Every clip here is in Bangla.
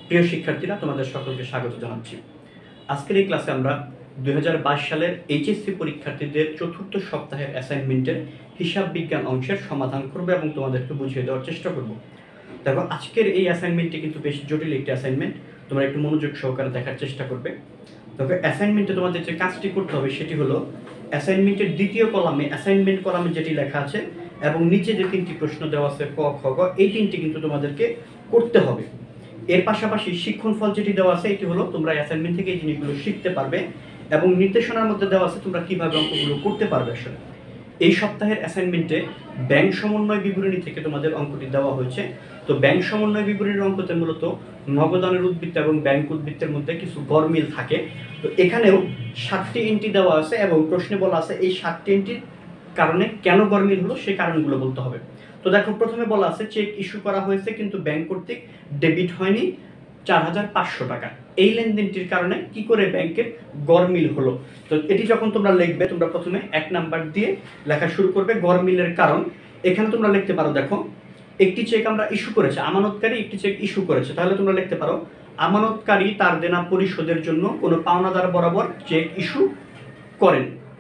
প্রিয় শিক্ষার্থীরা, তোমাদের সকলকে স্বাগত জানাচ্ছি। আজকের এই ক্লাসে আমরা 2022 সালের এইচএসসি পরীক্ষার্থীদের চতুর্থ সপ্তাহের অ্যাসাইনমেন্টের হিসাব বিজ্ঞান অংশের সমাধান করব এবং তোমাদেরকে বুঝিয়ে দেওয়ার চেষ্টা করব। দেখো, আজকের এই অ্যাসাইনমেন্টটি কিন্তু বেশ জটিল একটি অ্যাসাইনমেন্ট। তোমরা একটু মনোযোগ সহকারে দেখার চেষ্টা করবে। দেখো, অ্যাসাইনমেন্টে তোমাদের যে কাজটি করতে হবে সেটি হলো অ্যাসাইনমেন্টের দ্বিতীয় কলামে, অ্যাসাইনমেন্ট কলামে যেটি লেখা আছে এবং নিচে যে তিনটি প্রশ্ন দেওয়া আছে ক, খ, গ, এই তিনটি কিন্তু তোমাদেরকে করতে হবে। এর পাশাপাশি শিক্ষণফল যেটি দেওয়া আছে এটি হলো তোমরা অ্যাসাইনমেন্ট থেকে এই জিনিসগুলো শিখতে পারবে এবং নির্দেশনার মধ্যে দেওয়া আছে তোমরা কিভাবে অঙ্কগুলো করতে পারবে। আসলে এই সপ্তাহের অ্যাসাইনমেন্টে ব্যাংক সমন্বয় বিবরণী থেকে তোমাদের অঙ্কটি দেওয়া হয়েছে। তো ব্যাংক সমন্বয় বিবরণীর অঙ্কতে মূলত নগদানের উদ্বৃত্ত এবং ব্যাংক উদ্বৃত্তের মধ্যে কিছু গরমিল থাকে। তো এখানেও 7টি এন্ট্রি দেওয়া আছে এবং প্রশ্নে বলা আছে এই 7টি এন্ট্রির কারণে কেন গরমিল হলো সেই কারণগুলো বলতে হবে। তো দেখো, প্রথমে বলা আছে চেক ইস্যু করা হয়েছে কিন্তু ব্যাংক কর্তৃক ডেবিট হয়নি 4,500 টাকা। এই লেনদেনটির কারণে কি করে ব্যাংকের গরমিল হলো। তো এটি যখন তোমরা লিখবে, তোমরা প্রথমে 1 নাম্বার দিয়ে লেখা শুরু করবে গরমিলের কারণ। এখানে তোমরা লিখতে পারো, দেখো একটি চেক আমরা ইস্যু করেছে, আমানতকারী একটি চেক ইস্যু করেছে, তাহলে তোমরা লিখতে পারো আমানতকারী তার দেনা পরিশোধের জন্য কোনো পাওনাদার বরাবর চেক ইস্যু করেন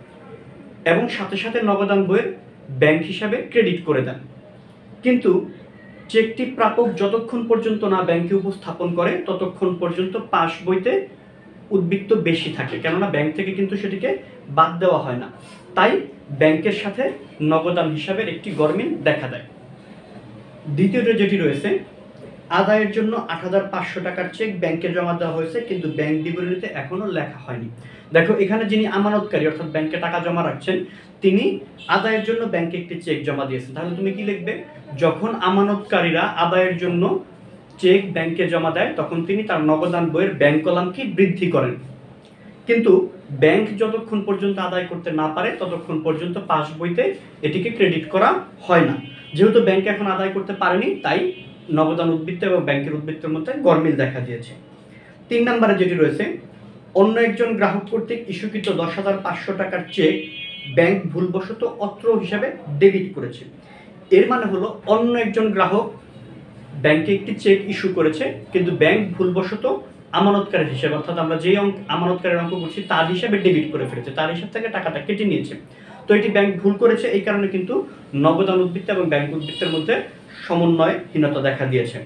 এবং সাথে সাথে নগদান বইয়ের ব্যাংক হিসাবে ক্রেডিট করে দেন। কিন্তু চেকটি প্রাপক যতক্ষণ পর্যন্ত না ব্যাংকে উপস্থাপন করে ততক্ষণ পর্যন্ত পাস বইতে উদ্বৃত্ত বেশি থাকে, কেননা ব্যাংক থেকে কিন্তু সেটিকে বাদ দেওয়া হয় না। তাই ব্যাংকের সাথে নগদান হিসাবের একটি গরমিল দেখা দেয়। দ্বিতীয়টা যেটি রয়েছে, আদায়ের জন্য 8,500 টাকার চেক ব্যাংকে জমা দেওয়া হয়েছে কিন্তু ব্যাংক বিবরণীতে এখনো লেখা হয়নি। দেখো, এখানে যিনি আমানতকারী অর্থাৎ ব্যাংকে টাকা জমা রাখছেন তিনি আদায়ের জন্য ব্যাংকে একটি চেক জমা দিয়েছেন। তাহলে তুমি কি লিখবে, যখন আমানতকারীরা আদায়ের জন্য চেক ব্যাংকে জমা দেয় তখন তিনি তার নগদান বইয়ের ব্যাংক কলামকে বৃদ্ধি করেন, কিন্তু ব্যাংক যতক্ষণ পর্যন্ত আদায় করতে না পারে ততক্ষণ পর্যন্ত পাস বইতে এটিকে ক্রেডিট করা হয় না। যেহেতু ব্যাংক এখন আদায় করতে পারেনি তাই নগদান উদ্বৃত্ত এবং ব্যাংকের উদ্বৃত্তের মধ্যে গরমিল দেখা দিয়েছে। 3 নম্বরে যেটি রয়েছে, অন্য একজন গ্রাহক কর্তৃক ইস্যুকৃত 10,500 টাকার চেক ব্যাংক ভুলবশত অত্র হিসাবে ডেবিট করেছে। এর মানে হলো অন্য একজন গ্রাহক ব্যাংকে একটি চেক ইস্যু করেছে কিন্তু ব্যাংক ভুলবশত আমানতকারীর হিসাবে অর্থাৎ আমরা যে আমানতকারীর অঙ্ক করছি তার হিসাবে ডেবিট করে ফেলেছে, তার হিসাব থেকে টাকাটা কেটে নিয়েছে। তো এটি ব্যাংক ভুল করেছে, এই কারণে কিন্তু নগদান উদ্বৃত্ত এবং ব্যাংক উদ্বৃত্তের মধ্যে সমন্বয়হীনতা দেখা দিয়েছে।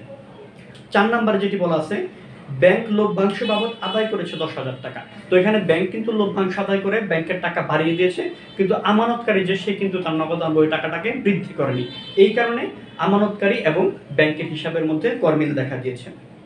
4 নম্বরে যেটি বলা আছে, ব্যাংক লভ্যাংশ বাবদ আদায় করেছে 10,000 টাকা। তো এখানে ব্যাংক কিন্তু লভ্যাংশ আদায় করে ব্যাংকের টাকা বাড়িয়ে দিয়েছে, কিন্তু আমানতকারী যে সে কিন্তু তার নগদান বই টাকাটাকে বৃদ্ধি করেনি। এই কারণে আমানতকারী এবং ব্যাংকের হিসাবের মধ্যে গরমিল দেখা দিয়েছে।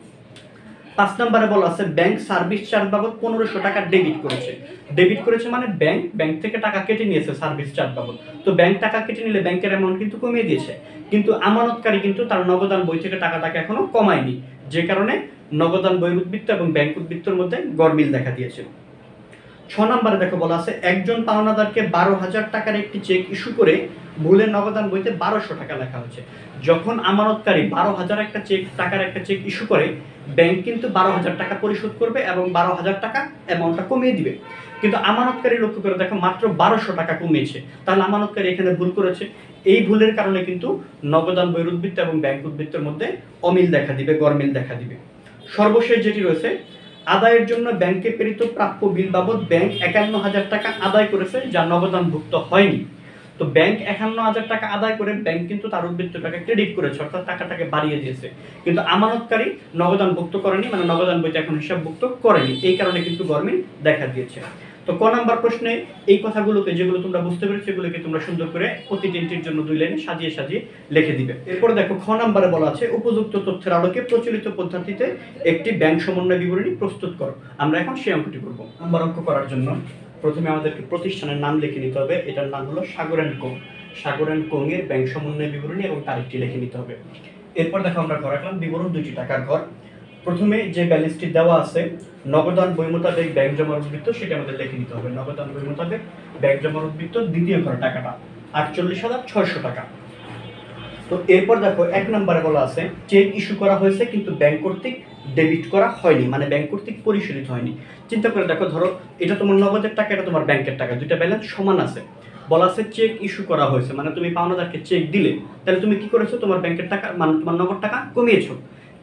5 নম্বরে বলা আছে, ব্যাংক সার্ভিস চার্জ বাবদ 1,500 টাকা ডেবিট করেছে। ডেবিট করেছে মানে ব্যাংক থেকে টাকা কেটে নিয়েছে সার্ভিস চার্জ বাবদ। তো ব্যাংক টাকা কেটে নিলে ব্যাংকের অ্যামাউন্ট কিন্তু কমিয়ে দিয়েছে, কিন্তু আমানতকারী কিন্তু তার নগদান বই থেকে টাকাটাকে এখনো কমায়নি, যে কারণে নগদান বইয়ের উদ্বৃত্ত এবং ব্যাংক উদ্বৃত্তের মধ্যে গরমিল দেখা দিয়েছে। 6 নম্বরে দেখো বলা আছে, একজন পাওনাদারকে 12,000 টাকার একটি চেক ইস্যু করে ভুলে নগদান বইতে 1,200 টাকা লেখা হয়েছে। যখন আমানতকারী 12,000 টাকার একটা চেক ইস্যু করে ব্যাংক কিন্তু 12,000 টাকা পরিশোধ করবে এবং 12,000 টাকা অ্যামাউন্টটা কমিয়ে দিবে, কিন্তু আমানতকারী লক্ষ্য করে দেখো মাত্র 1,200 টাকা কমিয়েছে। তাহলে আমানতকারী এখানে ভুল করেছে। এই ভুলের কারণে কিন্তু নগদান বইয়ের উদ্বৃত্ত এবং ব্যাংক উদ্বৃত্তের মধ্যে অমিল দেখা দিবে, গরমিল দেখা দিবে। সর্বশেষ যেটি রয়েছে, আদায়ের জন্য ব্যাংকে প্রেরিত প্রাপ্য বিল বাবদ ব্যাংক 51,000 টাকা আদায় করেছে যা নগদানভুক্ত হয়নি। তো ব্যাংক 51,000 টাকা আদায় করে ব্যাংক কিন্তু তার উদ্বৃত্তটাকে ক্রেডিট করেছে অর্থাৎ টাকাটাকে বাড়িয়ে দিয়েছে, কিন্তু আমানতকারী নগদানভুক্ত করেনি, মানে নগদান বইতে এখন হিসাবভুক্ত করেনি। এই কারণে কিন্তু গরমিল দেখা দিয়েছে। তো ক নাম্বার প্রশ্নে এই কথাগুলোকে, যেগুলো তোমরা বুঝতে পেরেছো, এগুলোকে তোমরা সুন্দর করে প্রতিটি এন্ট্রির জন্য 2 লাইনে সাজিয়ে সাজিয়ে লিখে দিবে। এরপর দেখো খ নাম্বারে বলা আছে, উপযুক্ত তথ্যের আলোকে প্রচলিত পদ্ধতিতে একটি ব্যাংক সমন্বয় বিবরণী প্রস্তুত করো। আমরা এখন সেই অঙ্কটি করব। নাম্বার অঙ্ক করার জন্য প্রথমে আমাদেরকে প্রতিষ্ঠানের নাম লিখে নিতে হবে। এটার নাম হলো Sagar and co. Sagar and co এর ব্যাংক সমন্বয় বিবরণী এবং তারিখটি লিখে নিতে হবে। এরপর দেখো আমরা ঘর রাখলাম বিবরণ 2টি টাকার ঘর। প্রথমে যে ব্যালেন্সটি দেওয়া আছে নগদান বই মোতাবেক ব্যাংক জমার উদ্বৃত্ত, সেটা আমাদের লিখে নিতে হবে। নগদান বই মোতাবেক ব্যাংক জমার উদ্বৃত্ত দ্বিতীয় ঘর টাকাটা 48,600 টাকা। তো এরপর দেখো 1 নম্বরে বলা আছে, চেক ইস্যু করা হয়েছে কিন্তু ব্যাংক কর্তৃক ডেবিট করা হয়নি, মানে ব্যাংক কর্তৃক পরিশোধিত হয়নি। চিন্তা করে দেখো, ধরো এটা তোমার নগদের টাকা, এটা তোমার ব্যাংকের টাকা, দুইটা ব্যালেন্স সমান আছে। বলা আছে চেক ইস্যু করা হয়েছে, মানে তুমি পাওনাদারকে চেক দিলে, তাহলে তুমি কি করেছো, তোমার ব্যাংকের টাকা মানে তোমার নগদ টাকা কমিয়েছো।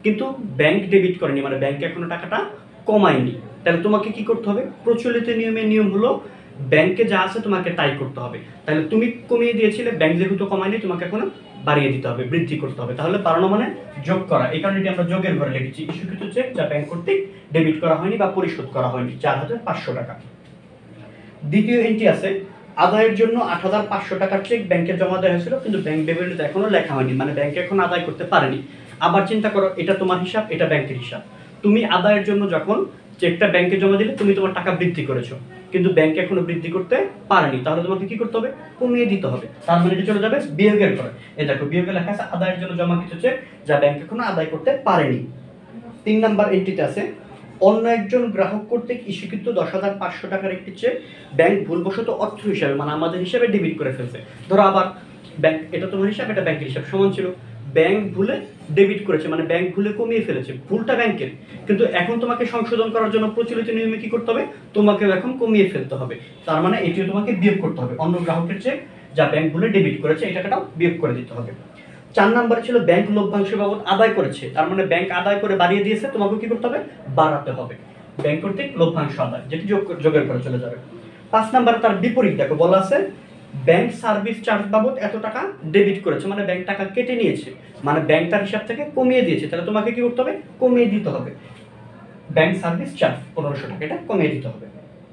কিন্তু ব্যাংক ডেবিট করেনি, মানে ব্যাংক এখনো টাকাটা কমায়নি। তাহলে তোমাকে কি করতে হবে? প্রচলিত নিয়ম হলো ব্যাংকে যা আছে তোমাকে তাই করতে হবে। তাহলে তুমি কমিয়ে দিয়েছিলে, ব্যাংক যেহেতু কমায়নি তোমাকে এখন বাড়িয়ে দিতে হবে, বৃদ্ধি করতে হবে। তাহলে বাড়ানো মানে যোগ করা, এই কারণে আমরা যোগের ঘরে লিখেছি ইস্যুকৃত চেক যা ব্যাংক কর্তৃক ডেবিট করা হয়নি বা পরিশোধ করা হয়নি 4,500 টাকা। দ্বিতীয় এন্ট্রি আছে আদায়ের জন্য 8,500 টাকার চেক ব্যাংকে জমা দেওয়া হয়েছিল কিন্তু ব্যাংক বিবরণীতে এখনো লেখা হয়নি, মানে ব্যাংক এখন আদায় করতে পারেনি। আবার চিন্তা করো, এটা তোমার হিসাব, এটা ব্যাংকের হিসাব। তুমি আদায়ের জন্য যখন চেকটা ব্যাংকে জমা দিলে তুমি তোমার টাকা বৃদ্ধি করেছো, কিন্তু ব্যাংক এখনো বৃদ্ধি করতে পারেনি, তাহলে তোমাকে কি করতে হবে? কমিয়ে দিতে হবে। তার মানে এটা চলে যাবে বিয়োগের ঘরে। এই দেখো বিয়োগে লেখা আছে আদায়ের জন্য জমাকৃত চেক যা ব্যাংক এখনো আদায় করতে পারেনি। 3 নাম্বার এন্ট্রিতে আছে অন্য একজন গ্রাহক কর্তৃক ইস্যুকৃত 10,500 টাকার একটি চেক ব্যাংক ভুলবশত অর্থ হিসাবে, মানে আমাদের হিসাবে ডেবিট করে ফেলছে। ধরো আবার ব্যাংক, এটা তোমার হিসাব, এটা ব্যাংকের হিসাব, সমান ছিল। ব্যাংক ভুলে ডেবিট করেছে, মানে ব্যাংক ভুলে কমিয়ে ফেলেছে, ভুলটা ব্যাংকের, কিন্তু এখন তোমাকে সংশোধন করার জন্য প্রচলিত নিয়মে কি করতে হবে? তোমাকেও এখন কমিয়ে ফেলতে হবে। তার মানে এটিও তোমাকে বিয়োগ করতে হবে। অন্য গ্রাহকের চেক যা ব্যাংক ভুলে ডেবিট করেছে এই টাকাটাও বিয়োগ করে দিতে হবে। 4 নম্বরে ছিল ব্যাংক লভ্যাংশ বাবদ আদায় করেছে, তার মানে ব্যাংক আদায় করে বাড়িয়ে দিয়েছে, তোমাকে কি করতে হবে? বাড়াতে হবে। ব্যাংক কর্তৃক লভ্যাংশ আদায়, যেটি যোগের করে চলে যাবে। 5 নম্বরে তার বিপরীত দেখো বলা আছে ব্যাংক সার্ভিস চার্জ বাবদ এত টাকা ডেবিট করেছে, মানে ব্যাংক টাকা কেটে নিয়েছে, মানে ব্যাংক তার হিসাব থেকে কমিয়ে দিয়েছে, তাহলে তোমাকে কি করতে হবে? কমিয়ে দিতে হবে। ব্যাংক সার্ভিস চার্জ 1500 টাকা, এটা কমিয়ে দিতে হবে।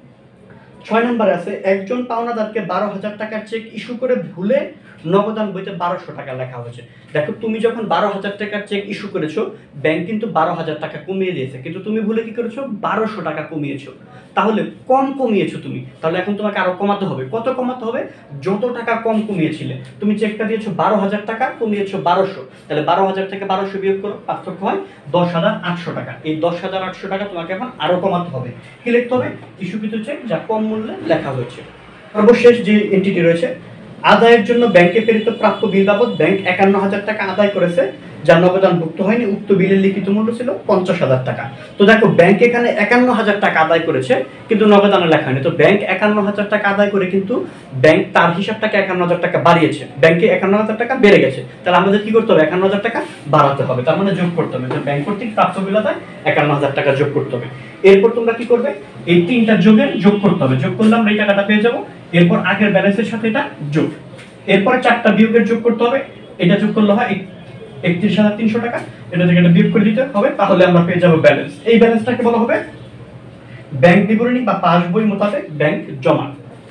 6 নম্বরে আছে একজন পাওনাদারকে 12,000 টাকার চেক ইস্যু করে ভুলে নগদান বইতে 1200 টাকা লেখা হয়েছে। দেখো তুমি যখন 12,000 টাকার চেক ইস্যু করেছো, ব্যাংক কিন্তু 12,000 টাকা কমিয়ে দিয়েছে, কিন্তু তুমি ভুলে কি করেছো? 1200 টাকা কমিয়েছো। তাহলে কম কমিয়েছো তুমি, তাহলে এখন তোমাকে আরো কমাতে হবে। কত কমাতে হবে? যত টাকা কম কমিয়েছিলে। তুমি চেকটা দিয়েছো 12,000 টাকা, কমিয়েছো 1200, তাহলে 12,000 থেকে 1200 বিয়োগ করো, পার্থক্য হয় 10,800 টাকা। এই 10,800 টাকা তোমাকে এখন আরো কমাতে হবে। কি লিখতে হবে? ইস্যুকৃত চেক যা কম মূল্যে লেখা হয়েছে। সর্বশেষ যে এন্টিটি রয়েছে আদায়ের জন্য ব্যাংকে প্রেরিত প্রাপ্য বিল বাবদ ব্যাংক 51,000 টাকা আদায় করেছে যা নগদানভুক্ত হয়নি, উক্ত বিলের লিখিত মূল্য ছিল 50,000 টাকা। তো দেখো ব্যাংক এখানে 51,000 টাকা আদায় করেছে কিন্তু নগদানে লেখা হয়নি। তো ব্যাংক 51,000 টাকা আদায় করে কিন্তু ব্যাংক তার হিসাবটাকে 51,000 টাকা বাড়িয়েছে, ব্যাংকে 51,000 টাকা বেড়ে গেছে, তাহলে আমাদের কি করতে হবে? 51,000 টাকা বাড়াতে হবে, তার মানে যোগ করতে হবে। ব্যাংক কর্তৃক প্রাপ্য বিল আদায় 51,000 টাকা যোগ করতে হবে। এরপর তোমরা কি করবে? এই তিনটা যোগের যোগ করতে হবে, যোগ করলে আমরা এই টাকাটা পেয়ে যাবো। এরপর আগের ব্যালেন্সের সাথে এটা যোগ, এরপর 4টা বিয়োগের যোগ করতে হবে, এটা যোগ করলে হয় 31,300 টাকা, এটা থেকে এটা বিয়োগ করে দিতে হবে, তাহলে আমরা পেয়ে যাব ব্যালেন্স। এই ব্যালেন্সটাকে বলা হবে ব্যাংক বিবরণী বা পাসবই মোতাবেক ব্যাংক জমা।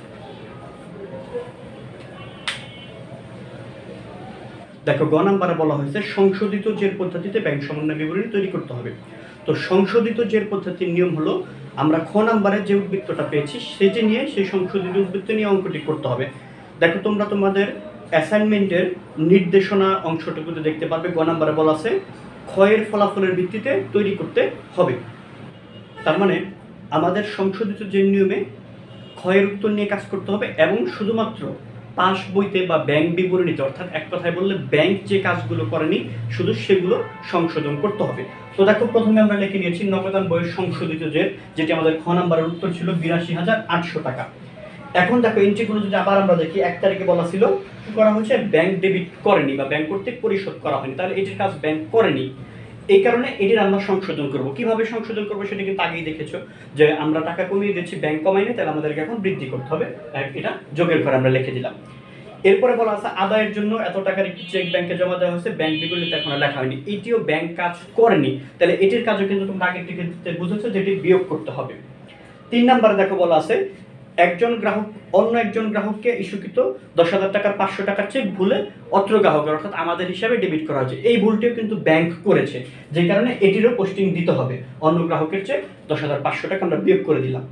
দেখো গ নাম্বারে বলা হয়েছে সংশোধিত জের পদ্ধতিতে ব্যাংক সমন্বয় বিবরণী তৈরি করতে হবে। তো সংশোধিত জের পদ্ধতির নিয়ম হলো আমরা খ নাম্বারে যে উদ্বৃত্তটা পেয়েছি সেটি নিয়ে সেই সংশোধিত উদ্বৃত্ত নিয়ে অঙ্কটি করতে হবে। দেখো তোমরা তোমাদের অ্যাসাইনমেন্টের নির্দেশনা অংশটুকুতে দেখতে পারবে গ নাম্বারে বলা আছে ক্ষয়ের ফলাফলের ভিত্তিতে তৈরি করতে হবে। তার মানে আমাদের সংশোধিত যে নিয়মে ক্ষয়ের উত্তর নিয়ে কাজ করতে হবে এবং শুধুমাত্র পাস বইতে বা ব্যাংক বিবরণীতে, অর্থাৎ এক কথায় বললে ব্যাংক যে কাজগুলো করেনি শুধু সেগুলো সংশোধন করতে হবে। তো দেখো প্রথমে আমরা লিখে নিয়েছি নগদান বইয়ের সংশোধিত জের, যেটি আমাদের খ নাম্বারের উত্তর ছিল 82,800 টাকা। এখন দেখো এন্ট্রিগুলো যদি আবার আমরা দেখি 1 তারিখে বলা ছিল কি করা হয়েছে? ব্যাংক ডেবিট করেনি বা ব্যাংক কর্তৃক পরিশোধ করা হয়নি, তাহলে এটির কাজ ব্যাংক করেনি। এই কারণে এটির আমরা সংশোধন করব। কিভাবে সংশোধন করবো সেটা কিন্তু আগেই দেখেছো যে আমরা টাকা কমিয়ে দিচ্ছি, ব্যাংক কমাইনি, তাহলে আমাদেরকে এখন বৃদ্ধি করতে হবে, এটা যোগের ঘরে আমরা লিখে দিলাম। এরপরে বলা আছে আদায়ের জন্য এত টাকার একটি চেক ব্যাংকে জমা দেওয়া হয়েছে, ব্যাংক বিবরণীতে এখন লেখা হয়নি, এটিও ব্যাংক কাজ করেনি, তাহলে এটির কাজও কিন্তু তোমরা আগের থেকে বুঝেছো যেটি বিয়োগ করতে হবে। 3 নম্বরে দেখো বলা আছে একজন গ্রাহক অন্য একজন গ্রাহককে ইস্যুকৃত 10,000 টাকার 500 টাকার চেক ভুলে অত্র গ্রাহকের অর্থাৎ আমাদের হিসাবে ডেবিট করা হয়েছে, এই ভুলটিও কিন্তু ব্যাংক করেছে, যে কারণে এটিরও পোস্টিং দিতে হবে। অন্য গ্রাহকের চেক 10,500 টাকা আমরা বিয়োগ করে দিলাম।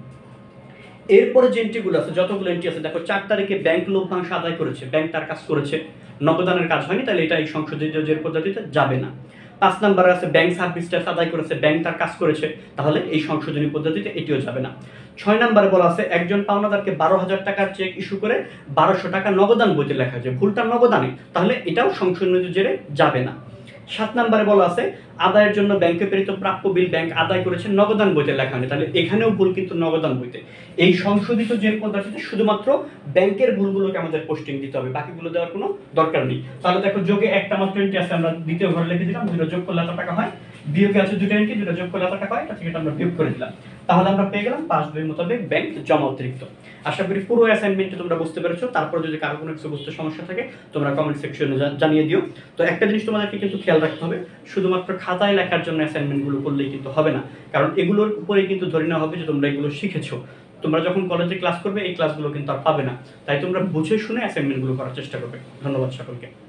এরপরে যে এন্ট্রিগুলো আছে, যতগুলো এন্ট্রি আছে দেখো 4 তারিখে ব্যাংক লভ্যাংশ আদায় করেছে, ব্যাংক তার কাজ করেছে, নগদানের কাজ হয়নি, তাহলে এটা এই সংশোধিত জের পদ্ধতিতে যাবে না। 5 নম্বরে আছে ব্যাংক সার্ভিস চার্জ আদায় করেছে, ব্যাংক তার কাজ করেছে, তাহলে এই সংশোধনী পদ্ধতিতে এটিও যাবে না। 6 নম্বরে বলা আছে একজন পাওনাদারকে 12,000 টাকার চেক ইস্যু করে 1200 টাকা নগদান বইতে লেখা আছে, ভুলটা নগদানে, তাহলে এটাও সংশোধনীত জেরে যাবে না। 7 নম্বরে বলা আছে আদায়ের জন্য ব্যাংকে প্রেরিত প্রাপ্য বিল ব্যাংক আদায় করেছে, নগদান বইতে লেখা নেই, তাহলে এখানেও ভুল কিন্তু নগদান বইতে। এই সংশোধিত জের পদ্ধতিতে শুধুমাত্র ব্যাংকের ভুলগুলোকে আমাদের পোস্টিং দিতে হবে, বাকিগুলো দেওয়ার কোনো দরকার নেই। তাহলে দেখো যোগে একটা মাত্র এন্ট্রি আছে, আমরা দ্বিতীয় ঘরে লিখে দিলাম, দুটো যোগ করলে এত টাকা হয় বিয়োগে আছে দুটো এন্ট্রি, দুটো যোগ করলে কত টাকা হয় এটা থেকে আমরা বিয়োগ করে দিলাম। তাহলে আমরা পেয়ে গেলাম 5/2 মোতাবেক ব্যাংক জমা অতিরিক্ত। আশা করি পুরো অ্যাসাইনমেন্টে তোমরা বুঝতে পেরেছো। তারপর যদি কারো কোনো কিছু বুঝতে সমস্যা থাকে তোমরা কমেন্ট সেকশনে জানিয়ে দিও। তো একটা জিনিস তোমাদেরকে কিন্তু খেয়াল রাখতে হবে, শুধুমাত্র খাতায় লেখার জন্য অ্যাসাইনমেন্টগুলো করলেই কিন্তু হবে না, কারণ এগুলোর উপরেই কিন্তু ধরে নেওয়া হবে যে তোমরা এগুলো শিখেছো। তোমরা যখন কলেজে ক্লাস করবে এই ক্লাসগুলো কিন্তু আর পাবে না, তাই তোমরা বুঝে শুনে অ্যাসাইনমেন্টগুলো করার চেষ্টা করবে। ধন্যবাদ সকলকে।